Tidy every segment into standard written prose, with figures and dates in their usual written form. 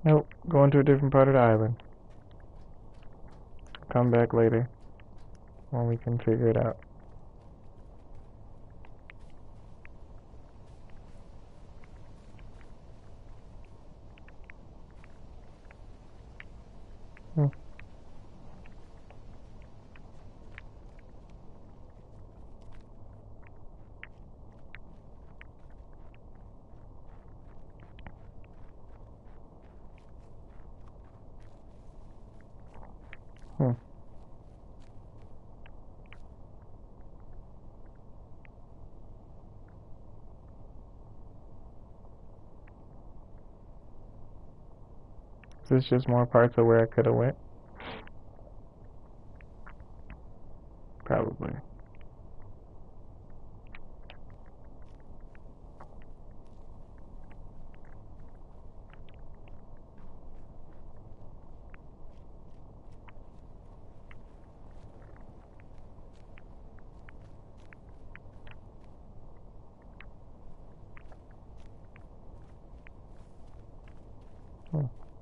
Nope, going to a different part of the island. Come back later when we can figure it out. Hmm. Hmm. Is this just more parts of where I could have went? Probably. Hmm.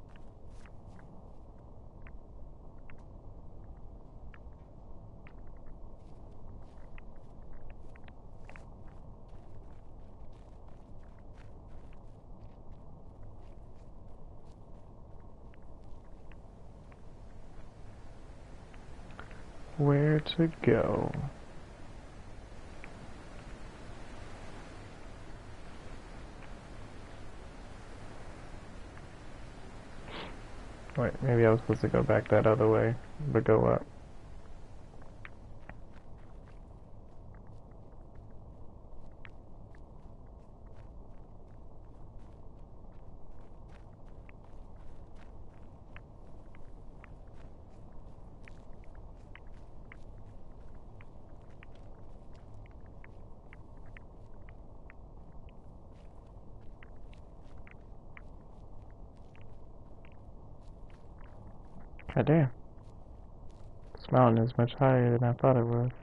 Where to go? Wait, maybe I was supposed to go back that other way, but go up. God damn. This mountain is much higher than I thought it was.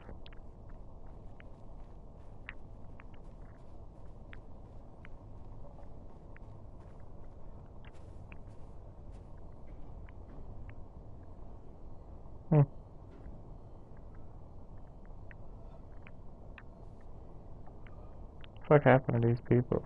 Hmm. What happened to these people?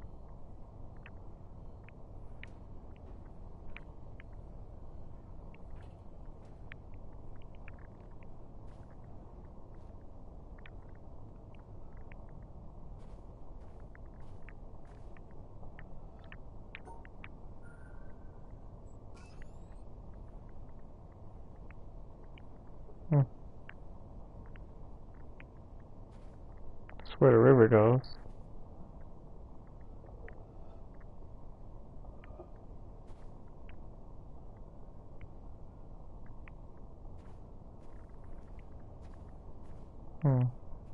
Hmm. That's where the river goes. Hmm.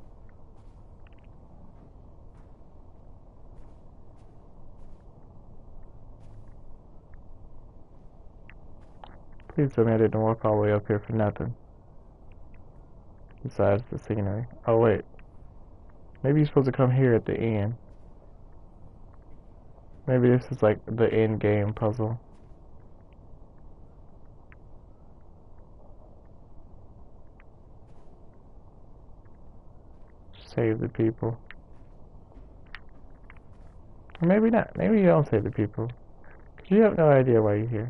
Please tell me I didn't walk all the way up here for nothing. Besides the scenery. Oh wait. Maybe you're supposed to come here at the end. Maybe this is like the end game puzzle. Save the people. Or maybe not. Maybe you don't save the people. Because you have no idea why you're here.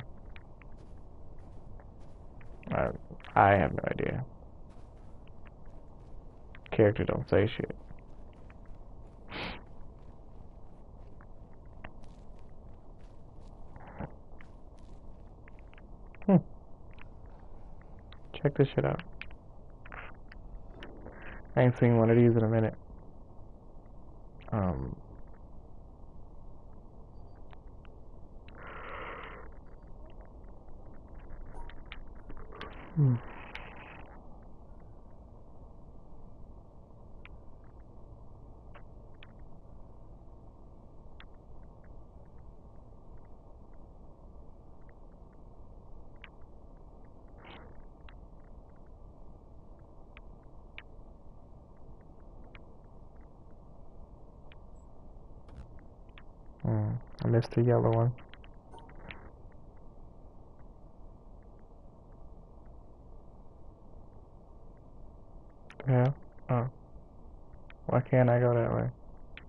Uh, I have no idea. Character don't say shit. Hmm. Check this shit out. I ain't seen one of these in a minute. Um. Hmm. I missed the yellow one. Yeah. Oh. Why can't I go that way?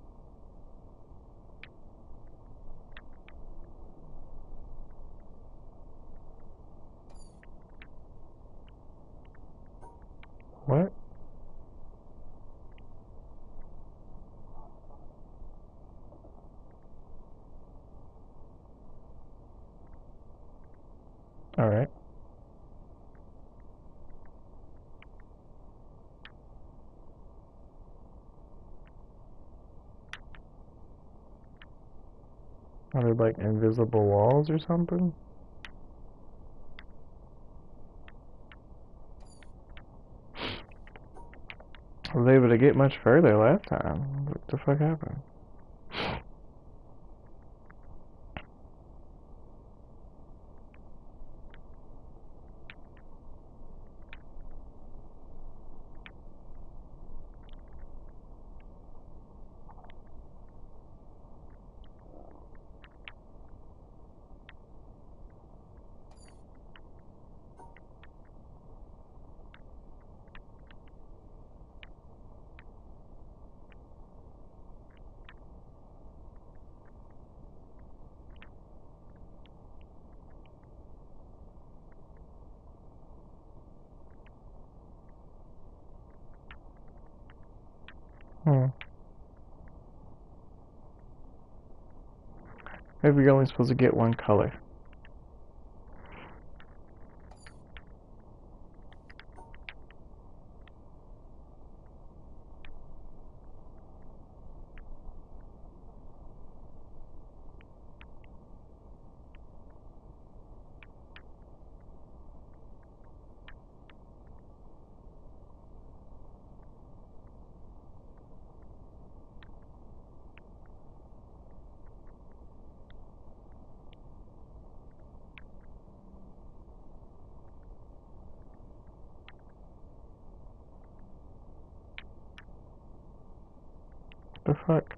What? Alright. Are there like invisible walls or something? I was able to get much further last time. What the fuck happened? Hmm. Maybe we're only supposed to get one color. What the fuck?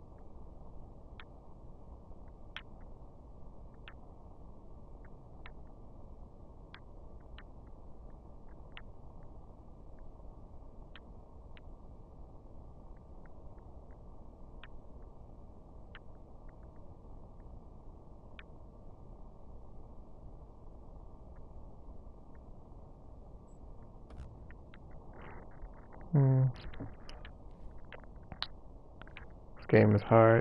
Hmm. This game is hard.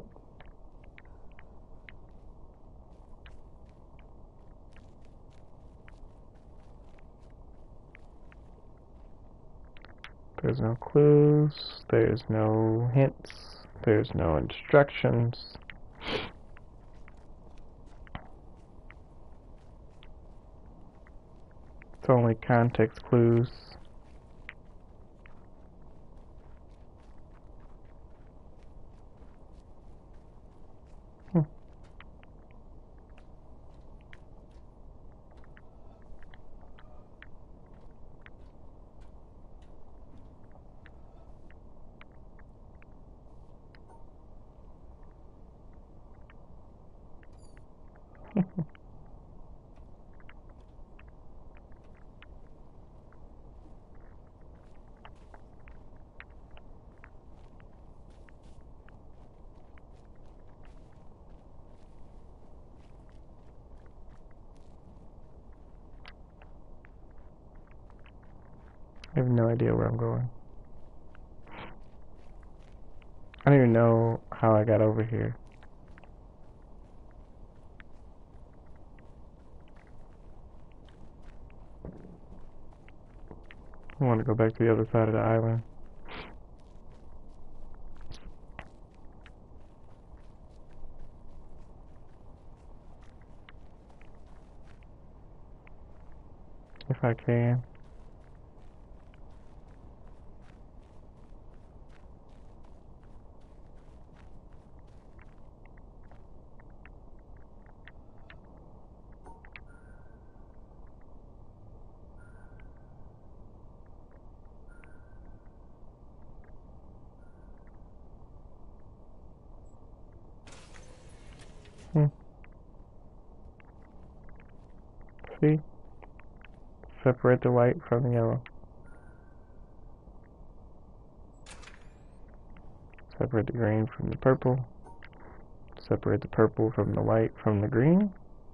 There's no clues. There's no hints. There's no instructions. It's only context clues. Hmm. I have no idea where I'm going. I don't even know how I got over here. I want to go back to the other side of the island. If I can. Hmm. See? Separate the white from the yellow. Separate the green from the purple. Separate the purple from the white from the green.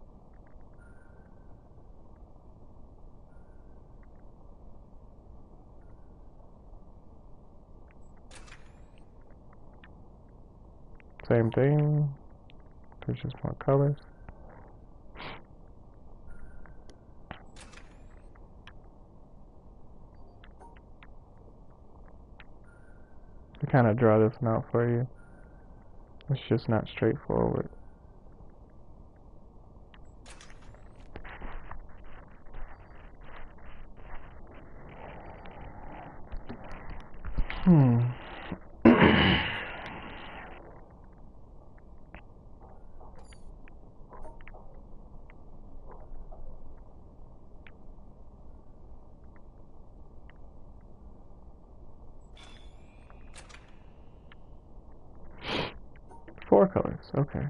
Same thing. There's just more colors. To kind of draw this one out for you. It's just not straightforward. Four colors, okay.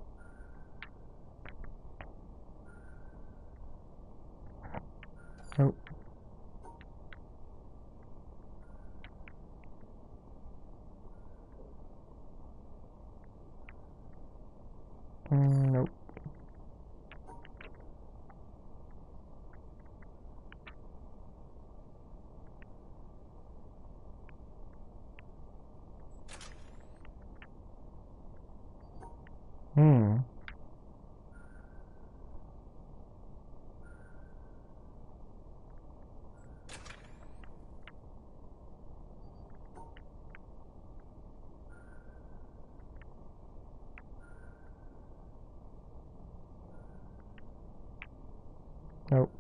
Nope. Nope. Nope.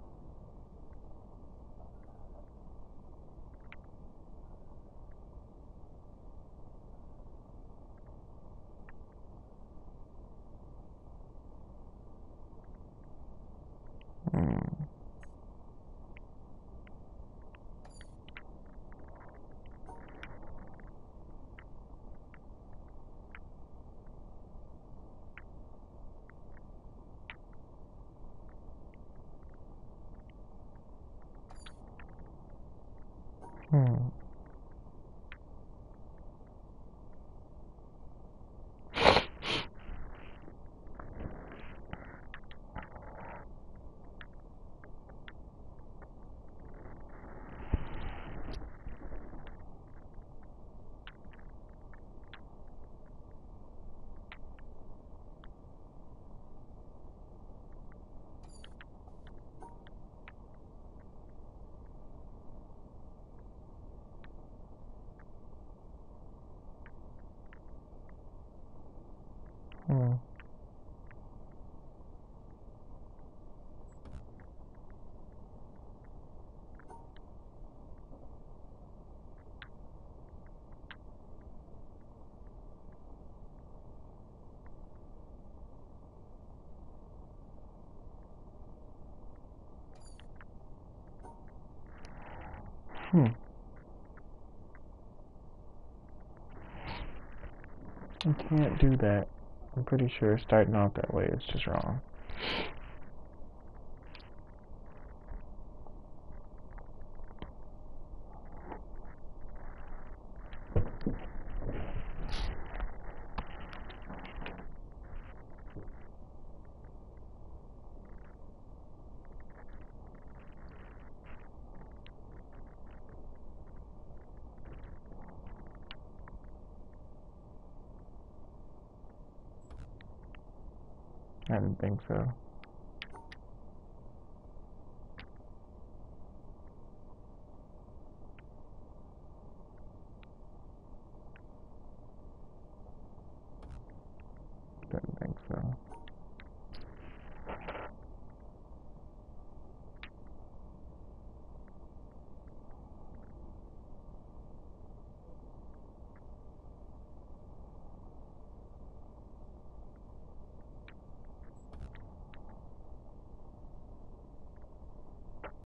I can't do that. I'm pretty sure starting out that way is just wrong. I didn't think so.